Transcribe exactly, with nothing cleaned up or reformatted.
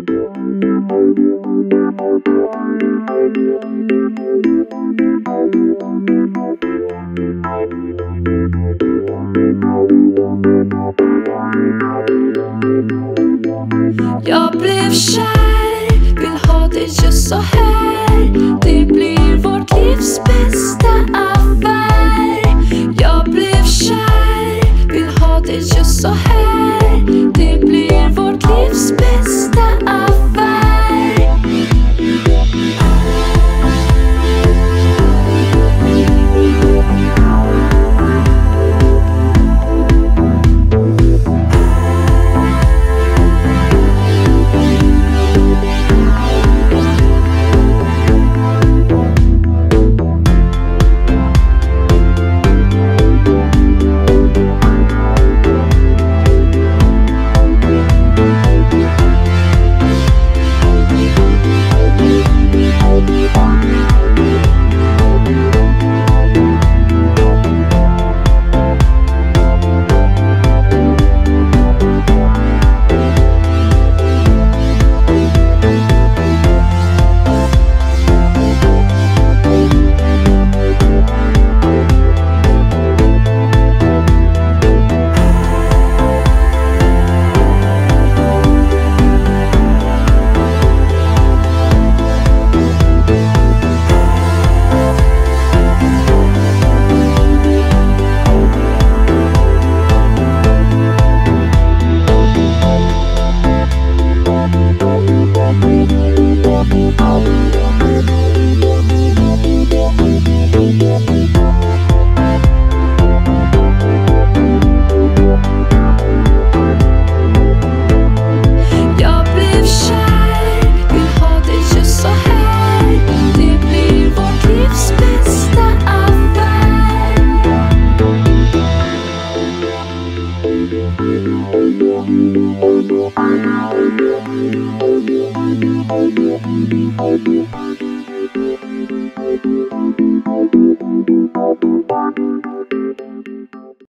Jag blev kär, vill ha det just så här. Det blir vårt livs bästa affär. Jag blev kär, vill ha det just så här. Det blir vårt livs bästa affär. Thank you.